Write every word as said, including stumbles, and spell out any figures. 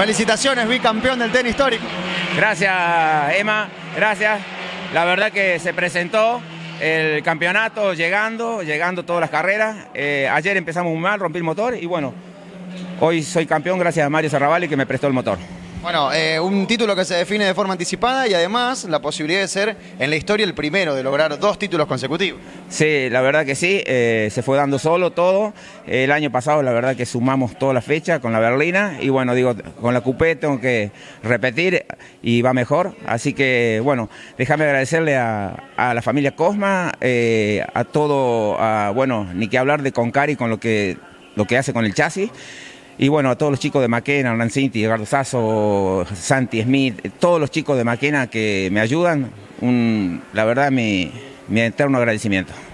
Felicitaciones, bicampeón del tenis histórico. Gracias, Emma, gracias. La verdad que se presentó el campeonato llegando, llegando todas las carreras. Eh, ayer empezamos muy mal, rompí el motor y bueno, hoy soy campeón gracias a Mario Serravalli que me prestó el motor. Bueno, eh, un título que se define de forma anticipada y además la posibilidad de ser en la historia el primero de lograr dos títulos consecutivos. Sí, la verdad que sí, eh, se fue dando solo todo. El año pasado la verdad que sumamos toda la fecha con la berlina y bueno, digo, con la coupé tengo que repetir y va mejor. Así que bueno, déjame agradecerle a, a la familia Cosma, eh, a todo, a, bueno, ni que hablar de Concari con lo que, lo que hace con el chasis. Y bueno, a todos los chicos de Maquena, Hernán Cinti, Edgardo Sasso, Santi Smith, todos los chicos de Maquena que me ayudan, un, la verdad mi, mi eterno agradecimiento.